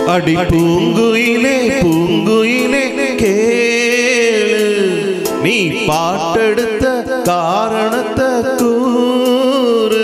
அடி பூங்குயிலே பூங்குயிலே கேளு நீ பாட்டெடுத்த காரணத்தை கூறு.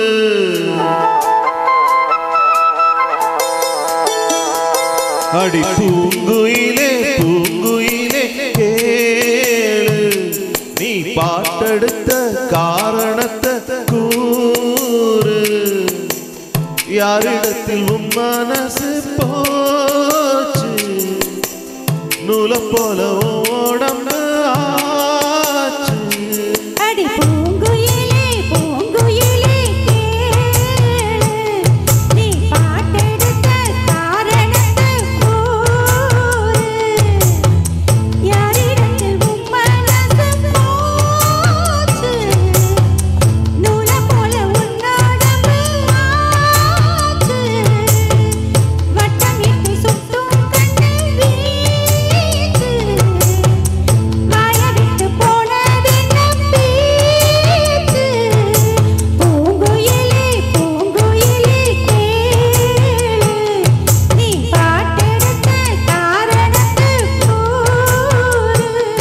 அடி பூங்குயிலே பூங்குயிலே கேளு நீ பாட்டெடுத்த காரணத்தை கூறு. யாரிடத்தில் உன் மனசு போச்சு நூலை போல ஓடம்பு ஆச்சு. அடி பூங்குயிலே பூங்குயிலே கேளு நீ பாட்டெடுத்த காரணத்தை கூறு. யாரிடத்தில் உன் மனசு போச்சு நூலை போல உன்னோடம்பு ஆச்சு. வட்டமிட்டு சுத்தும் கண்ணு வீச்சு வாய விட்டு போனதென்ன பேச்சு. பூங்குயிலே பூங்குயிலே கேளு நீ பாட்டெடுத்த காரணத்தை கூறு.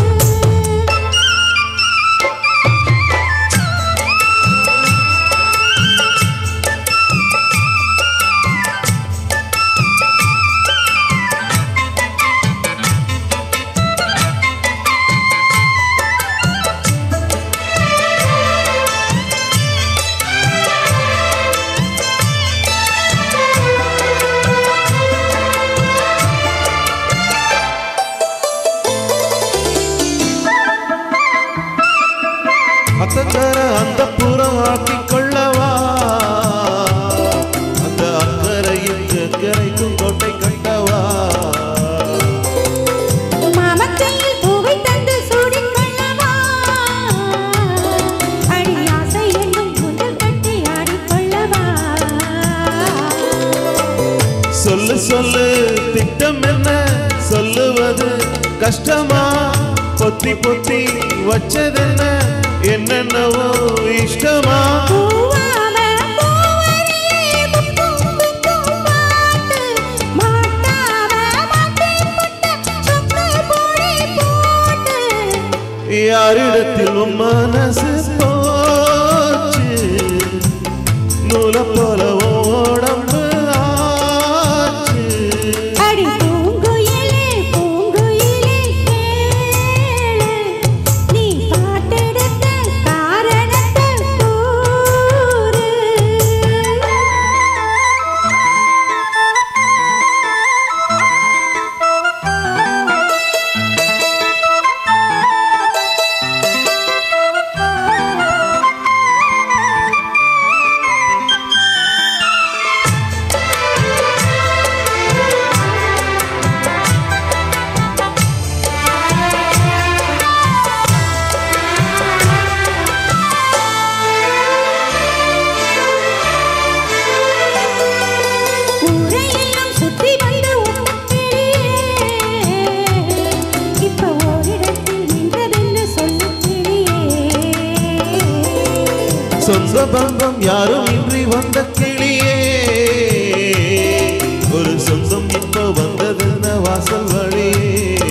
அத்தர அந்த புறம் ஆக்கிக் கொள்ளவா அந்த அக்கறையில் அக்கறைக்கும் கோட்டை கட்டவா. மாமக்கையில் பூவை தந்து சூடிக்கொள்ளவா அடி ஆசை என்னும் முதல் கட்டி ஆடிக்கொள்ளவா. சொல்லு சொல்லு திட்டம் என்ன சொல்லுவது கஷ்டமா பொத்தி பொத்தி வச்சதென்ன என்னென்னவோ இஷ்டமா. பூவாம பூவரியே குக்கும் குக்கும் பாட்டு மாட்டாம மாட்டி புட்ட சொக்கு பொடி போட்டு. யாரிடத்தில் உன் மனசு போச்சு நூலை போல ஓடம்பு ஆச்சு. அடி பூங்குயிலே பூங்குயிலே கேளு நீ பாட்டெடுத்த காரணத்தை கூறு. ஊரையெல்லாம் சுத்தி வந்து ஒட்டக்கிளியே இப்ப ஓரிடத்தில் நின்றதென்று சொல்லுக்கிளியே. சொந்த பந்தம் யாரும் இன்றி வந்த கிளியே ஒரு சொந்தம் இப்ப வந்ததென்ன வாசல் வழியே.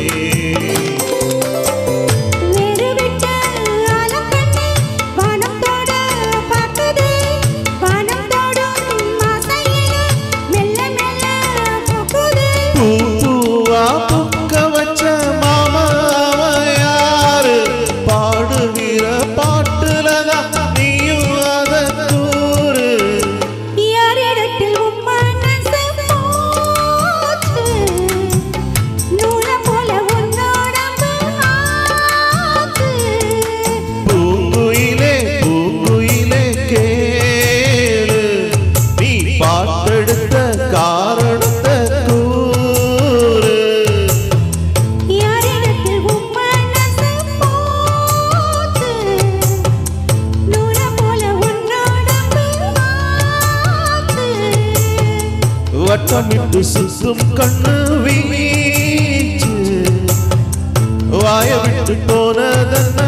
வேறுவிட்ட ஆலக்கண்ணி வானத்தோட பார்க்குது வானம் தோடும் ஆசையில மெல்ல மெல்ல போகுது. பூ பூவா புக்க வச்ச மாமா யாரு பாடுகிற பாட்டுலதான் நீயும் அத கூறு. யாரிடத்தில் உன் மனசு போச்சு நூலை போல உன்னோடம்பு ஆச்சு. பூங்குயிலே பூங்குயிலே கேளு நீ பாட்டெடுத்த காரணத்தை கூறு. யாரிடத்தில் உன் மனசு போச்சு நூலை போல உன்னோடம்பு ஆச்சு. வட்டமிட்டு சுத்தும் கண்ணு வீச்சு வாய விட்டு போனதென்ன